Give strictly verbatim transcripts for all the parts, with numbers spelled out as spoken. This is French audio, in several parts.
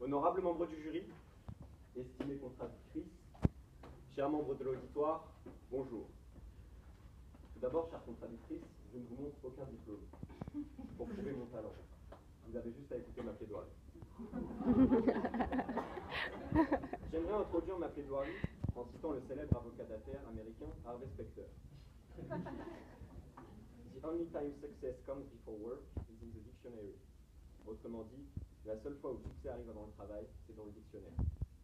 Honorables membres du jury, estimés contradictrices, chers membres de l'auditoire, bonjour. Tout d'abord, chères contradictrices, je ne vous montre aucun diplôme pour prouver mon talent. Vous avez juste à écouter ma plaidoirie. J'aimerais introduire ma plaidoirie en citant le célèbre avocat d'affaires américain Harvey Specter. The only time success comes before work is in the dictionary. Autrement dit, la seule fois où le succès arrive avant le travail, c'est dans le dictionnaire.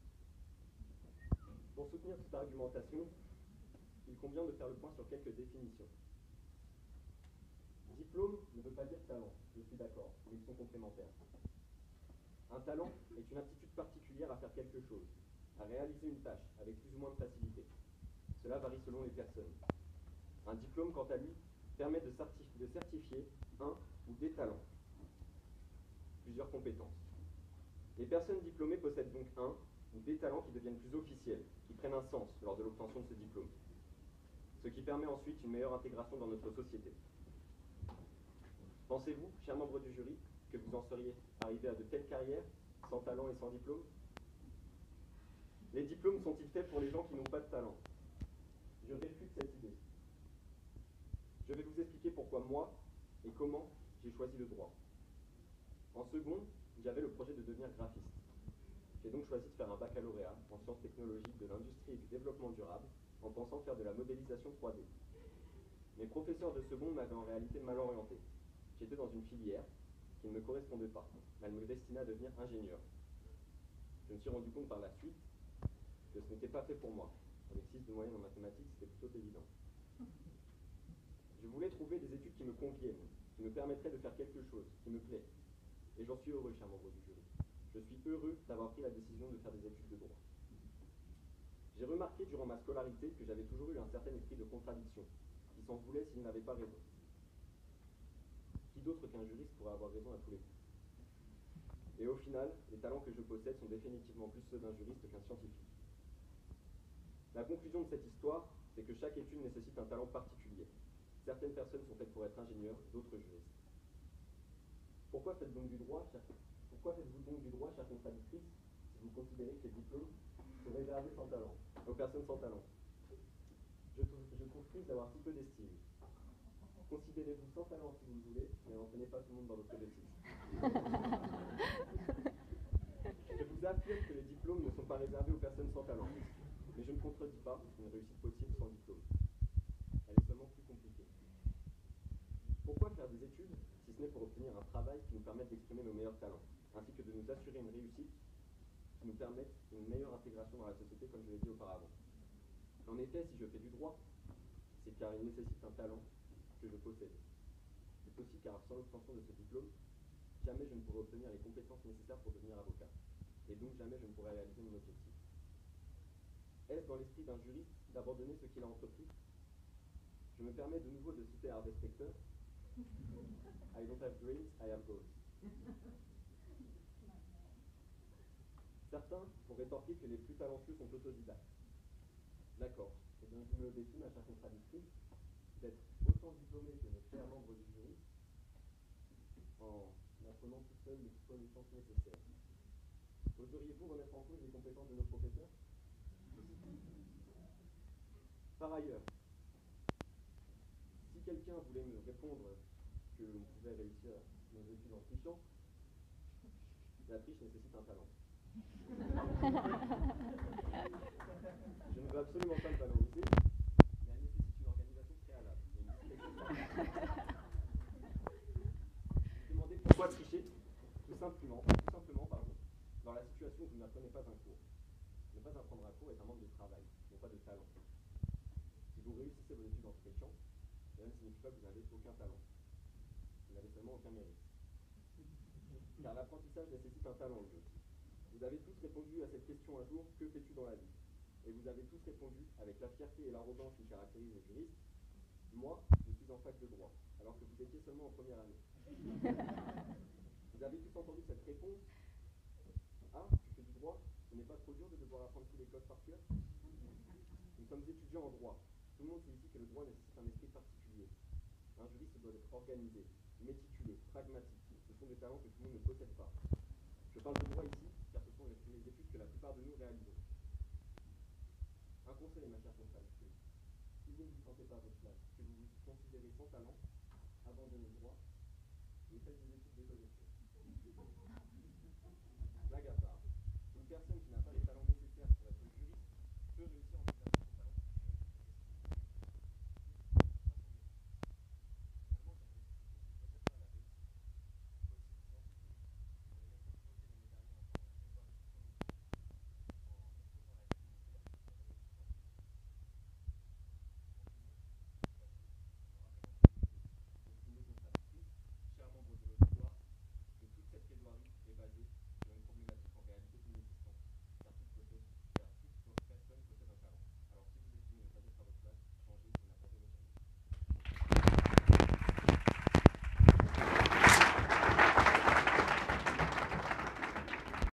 Pour soutenir cette argumentation, il convient de faire le point sur quelques définitions. Diplôme ne veut pas dire talent, je suis d'accord, mais ils sont complémentaires. Un talent est une aptitude particulière à faire quelque chose, à réaliser une tâche avec plus ou moins de facilité. Cela varie selon les personnes. Un diplôme, quant à lui, permet de, certif- de certifier un ou des talents, plusieurs compétences. Les personnes diplômées possèdent donc un ou des talents qui deviennent plus officiels, qui prennent un sens lors de l'obtention de ce diplôme, ce qui permet ensuite une meilleure intégration dans notre société. Pensez-vous, chers membres du jury, que vous en seriez arrivés à de telles carrières, sans talent et sans diplôme? Les diplômes sont-ils faits pour les gens qui n'ont pas de talent? Je réfute cette idée. Je vais vous expliquer pourquoi moi et comment j'ai choisi le droit. En seconde, j'avais le projet de devenir graphiste. J'ai donc choisi de faire un baccalauréat en sciences technologiques de l'industrie et du développement durable en pensant faire de la modélisation trois D. Mes professeurs de seconde m'avaient en réalité mal orienté. J'étais dans une filière qui ne me correspondait pas. Elle me destinait à devenir ingénieur. Je me suis rendu compte par la suite que ce n'était pas fait pour moi. Avec six de moyenne en mathématiques, c'était plutôt évident. Je voulais trouver des études qui me conviennent, qui me permettraient de faire quelque chose, qui me plaît. Et j'en suis heureux, chers membres du jury. Je suis heureux d'avoir pris la décision de faire des études de droit. J'ai remarqué durant ma scolarité que j'avais toujours eu un certain esprit de contradiction, qui s'en voulait s'il n'avait pas raison. Qui d'autre qu'un juriste pourrait avoir raison à tous les coups? Et au final, les talents que je possède sont définitivement plus ceux d'un juriste qu'un scientifique. La conclusion de cette histoire, c'est que chaque étude nécessite un talent particulier. Certaines personnes sont faites pour être ingénieurs, d'autres juristes. Pourquoi faites donc du droit, chers... Pourquoi faites-vous donc du droit, chère contradictrice, si vous considérez que les diplômes sont réservés sans talent, aux personnes sans talent? Je trouve, je trouve triste d'avoir si peu d'estime. Considérez-vous sans talent si vous le voulez, mais n'entraînez pas tout le monde dans votre bêtise. Je vous affirme que les diplômes ne sont pas réservés aux personnes sans talent. Mais je ne contredis pas une réussite possible sans diplôme. Elle est seulement plus compliquée. Pourquoi faire des études, si ce n'est pour obtenir un travail qui nous permette d'exprimer nos meilleurs talents, ainsi que de nous assurer une réussite qui nous permette une meilleure intégration dans la société, comme je l'ai dit auparavant. En effet, si je fais du droit, c'est car il nécessite un talent que je possède. C'est aussi car sans l'obtention de ce diplôme, jamais je ne pourrais obtenir les compétences nécessaires pour devenir avocat. Et donc jamais je ne pourrais réaliser mon objectif. Est-ce dans l'esprit d'un juriste d'abandonner ce qu'il a entrepris? Je me permets de nouveau de citer Harvey Specter. I don't have dreams, I have goals. Certains vont rétorquer que les plus talentueux sont autodidactes. D'accord. Et bien je me défie, ma chère contradictrice, d'être autant diplômé que mes chers membres du jury en apprenant tout seul les connaissances nécessaires. Oseriez-vous remettre en cause les compétences de nos professeurs? Par ailleurs, si quelqu'un voulait me répondre que l'on pouvait réussir nos études en trichant, la triche nécessite un talent. Je ne veux absolument pas le valoriser, mais elle nécessite une organisation préalable et une discipline préalable. Vous demandez pourquoi tricher? Tout simplement, tout simplement pardon, dans la situation où vous n'apprenez pas un cours. Ne pas apprendre un cours est un manque de travail, non pas de talent. Si vous réussissez vos études en trichant, cela ne signifie pas que vous n'avez aucun talent. Vous n'avez seulement aucun mérite. Car l'apprentissage nécessite un talent, lui aussi. Vous avez tous répondu à cette question un jour, que fais-tu dans la vie? Et vous avez tous répondu, avec la fierté et l'arrogance qui caractérisent les juristes, moi, je suis en fac de droit, alors que vous étiez seulement en première année. Vous avez tous entendu cette réponse? Ah, tu fais du droit? Ce n'est pas trop dur de devoir apprendre tous les codes par cœur? Nous sommes étudiants en droit. Tout le monde sait ici que le droit nécessite un esprit particulier. Un juriste doit être organisé, méticuleux, pragmatique. Ce sont des talents que tout le monde ne possède pas. Je parle de droit ici, car ce sont sont les, les études que la plupart de nous réalisons. Un conseil, ma chère compagne, si vous ne vous sentez pas à votre place, que vous vous considérez sans talent, abandonnez le droit et faites des études d'économie. Blague à part, une personne qui